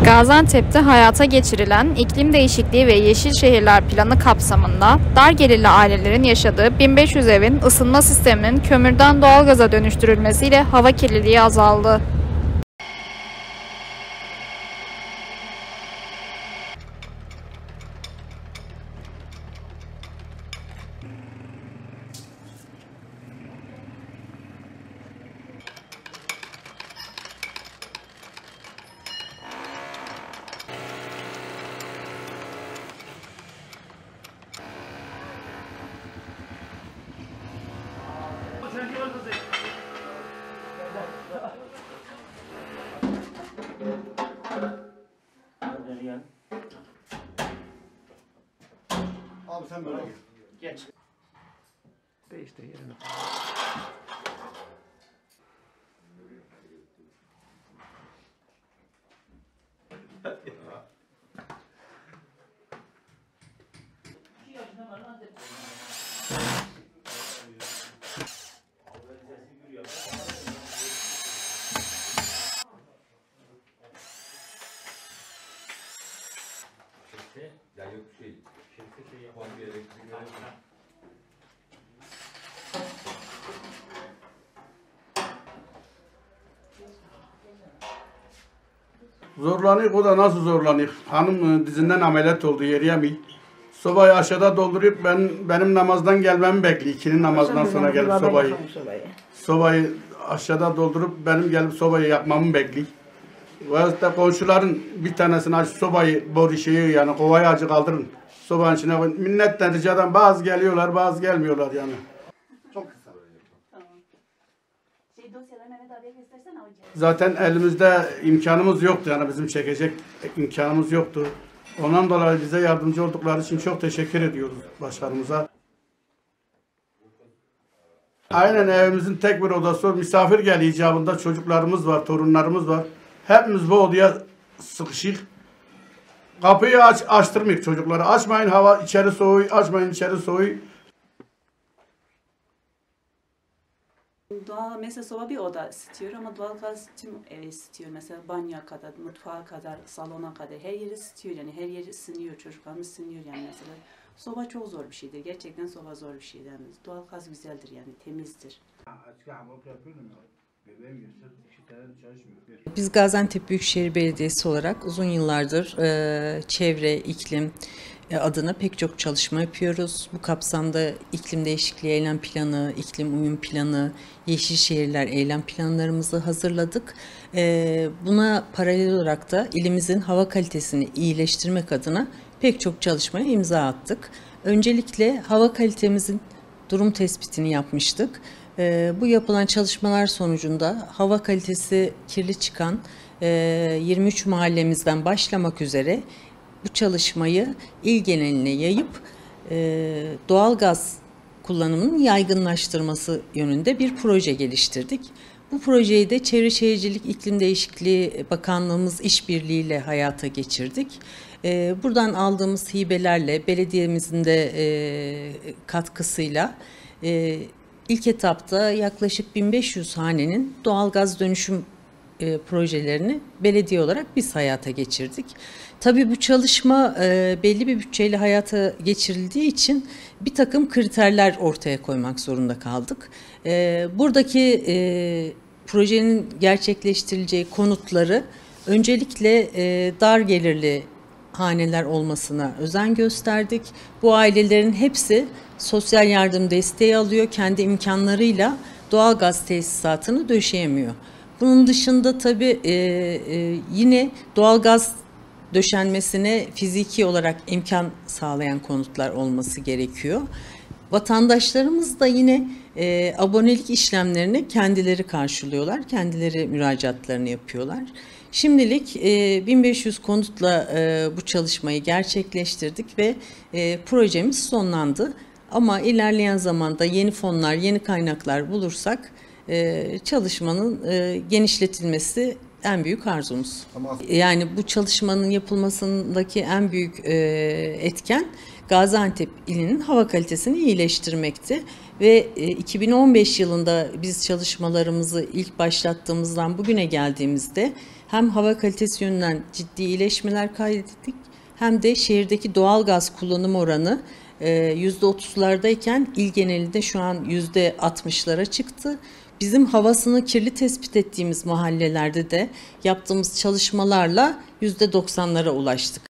Gaziantep'te hayata geçirilen iklim değişikliği ve yeşil şehirler planı kapsamında dar gelirli ailelerin yaşadığı 1500 evin ısınma sisteminin kömürden doğalgaza dönüştürülmesiyle hava kirliliği azaldı. Abi sen böyle gel. Geç. Değiştir yerini. Ya yok şey. Şey yapan bir elektrik yok. Zorlanıyor, o da nasıl zorlanıyor? Hanım dizinden ameliyat oldu, yürüyemiyor. Sobayı aşağıda doldurup benim namazdan gelmemi bekliyor. İkinin namazından sonra gelip sobayı aşağıda doldurup benim gelip sobayı yapmamı bekliyor. Veyahut da komşuların bir tanesini aç sobayı, boru şeyi yani kovayı acı kaldırın. Sobanın içine koyun. Minnetten ricadan bazı geliyorlar, bazı gelmiyorlar yani. Çok kısa. Tamam. Dosyaları Mehmet abiye göstersene hocam. Zaten elimizde imkanımız yoktu yani bizim çekecek imkanımız yoktu. Ondan dolayı bize yardımcı oldukları için çok teşekkür ediyoruz başkanımıza. Aynen evimizin tek bir odası var. Misafir geliyor icabında çocuklarımız var, torunlarımız var. Hepimiz bu odaya sıkışık. Kapıyı açtırmayık çocukları. Açmayın hava içeri soğuyor, açmayın içeri soğuyor. Doğal mesela soba bir oda ısıtıyor ama doğalgaz tüm evi ısıtıyor. Mesela banyoya kadar, mutfağa kadar, salona kadar her yeri ısıtıyor yani her yeri ısınıyor, çocuklarımız ısınıyor yani mesela. Soba çok zor bir şeydir. Gerçekten soba zor bir şeydir. Yani doğalgaz güzeldir yani temizdir. Biz Gaziantep Büyükşehir Belediyesi olarak uzun yıllardır çevre, iklim adına pek çok çalışma yapıyoruz. Bu kapsamda iklim değişikliği eylem planı, iklim uyum planı, yeşil şehirler eylem planlarımızı hazırladık. Buna paralel olarak da ilimizin hava kalitesini iyileştirmek adına pek çok çalışmaya imza attık. Öncelikle hava kalitemizin durum tespitini yapmıştık. Bu yapılan çalışmalar sonucunda hava kalitesi kirli çıkan 23 mahallemizden başlamak üzere bu çalışmayı il geneline yayıp doğalgaz kullanımının yaygınlaştırması yönünde bir proje geliştirdik. Bu projeyi de Çevre Şehircilik İklim Değişikliği Bakanlığımız işbirliğiyle hayata geçirdik. Buradan aldığımız hibelerle, belediyemizin de katkısıyla ilk etapta yaklaşık 1500 hanenin doğalgaz dönüşüm projelerini belediye olarak biz hayata geçirdik. Tabii bu çalışma belli bir bütçeyle hayata geçirildiği için bir takım kriterler ortaya koymak zorunda kaldık. Buradaki projenin gerçekleştirileceği konutları öncelikle dar gelirli haneler olmasına özen gösterdik. Bu ailelerin hepsi sosyal yardım desteği alıyor. Kendi imkanlarıyla doğalgaz tesisatını döşeyemiyor. Bunun dışında tabii yine doğalgaz döşenmesine fiziki olarak imkan sağlayan konutlar olması gerekiyor. Vatandaşlarımız da yine abonelik işlemlerini kendileri karşılıyorlar. Kendileri müracaatlarını yapıyorlar. Şimdilik 1500 konutla bu çalışmayı gerçekleştirdik ve projemiz sonlandı. Ama ilerleyen zamanda yeni fonlar, yeni kaynaklar bulursak çalışmanın genişletilmesi en büyük arzumuz. Ama Yani bu çalışmanın yapılmasındaki en büyük etken Gaziantep ilinin hava kalitesini iyileştirmekti. Ve 2015 yılında biz çalışmalarımızı ilk başlattığımızdan bugüne geldiğimizde hem hava kalitesi yönünden ciddi iyileşmeler kaydettik, hem de şehirdeki doğal gaz kullanım oranı %30'lardayken il genelinde şu an %60'lara çıktı. Bizim havasını kirli tespit ettiğimiz mahallelerde de yaptığımız çalışmalarla %90'lara ulaştık.